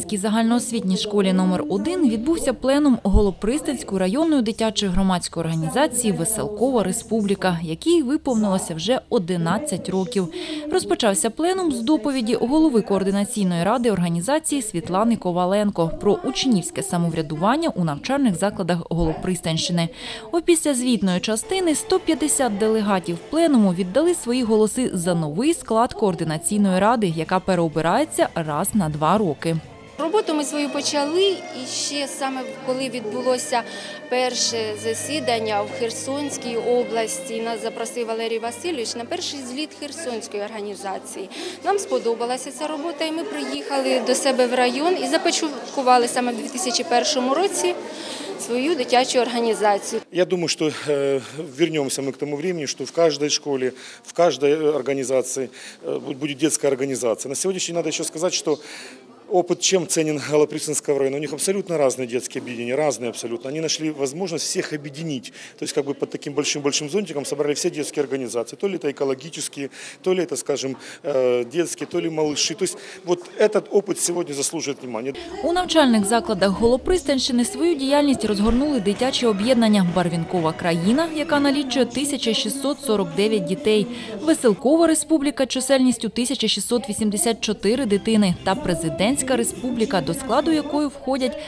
Геройській загальноосвітній школі номер 1 відбувся пленум Голопристанської районної дитячої громадської організації «Веселкова Республіка», якій виповнилося вже 11 років. Розпочався пленум з доповіді голови координаційної ради організації Світлани Коваленко про учнівське самоврядування у навчальних закладах Голопристанщини. Опісля звітної частини 150 делегатів пленуму віддали свої голоси за новий склад координаційної ради, яка переобирається раз на 2 роки. Роботу ми свою почали, і ще саме коли відбулося перше засідання в Херсонській області, нас запросив Валерій Васильович на перший зліт Херсонської організації. Нам сподобалася ця робота, і ми приїхали до себе в район і започаткували саме в 2001 році свою дитячу организацию. Я думаю, что вернемся мы к тому времени, что в каждой школе, в каждой организации будет детская организация. На сегодняшний день надо еще сказать, что опыт чем ценен Голопристанского района. У них абсолютно разные детские объединения, разные абсолютно. Они нашли возможность всех объединить. То есть как бы под таким большим зонтиком собрали все детские организации. То ли это экологические, то ли это, скажем, детские, то ли малыши. То есть вот этот опыт сегодня заслуживает внимания. У навчальних закладах Голопристанщини свою діяльність розгорнули дитячі об'єднання «Барвінкова країна», яка налічує 1649 дітей, «Веселкова Республіка» чисельністю 1684 дитини та «Президентська Республіка», до складу якої входять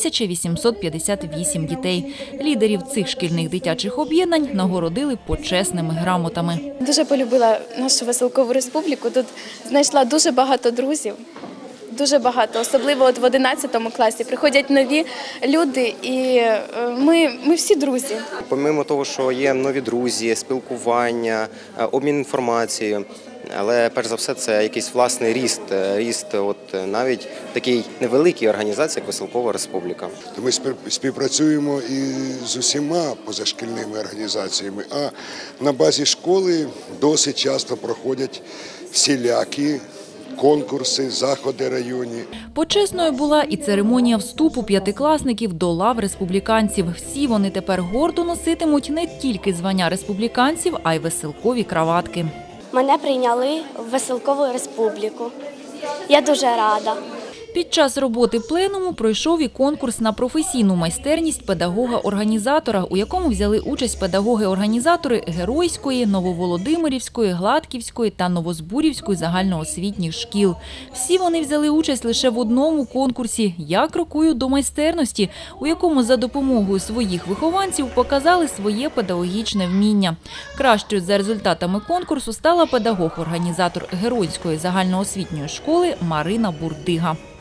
1858 дітей. Лідерів цих шкільних дитячих об'єднань нагородили почесними грамотами. Дуже полюбила нашу Веселкову Республіку. Тут знайшла дуже багато друзів. Дуже багато, особливо от в 11 класі. Приходять нові люди, і ми всі друзі. Помимо того, що є нові друзі, спілкування, обмін інформацією, але перш за все це якийсь власний ріст от навіть в такій невеликій організації, як Веселкова Республіка. Ми співпрацюємо і з усіма позашкільними організаціями, а на базі школи досить часто проходять всілякі конкурси, заходи районні. Почесною була і церемонія вступу п'ятикласників до лав республіканців. Всі вони тепер гордо носитимуть не тільки звання республіканців, а й веселкові краватки. Мене прийняли в Веселкову Республіку. Я дуже рада. Під час роботи пленуму пройшов і конкурс на професійну майстерність педагога-організатора, у якому взяли участь педагоги-організатори Геройської, Нововолодимирівської, Гладківської та Новозбурівської загальноосвітніх шкіл. Всі вони взяли участь лише в одному конкурсі «Я крокую до майстерності», у якому за допомогою своїх вихованців показали своє педагогічне вміння. Кращою за результатами конкурсу стала педагог-організатор Геройської загальноосвітньої школи Марина Бурдига.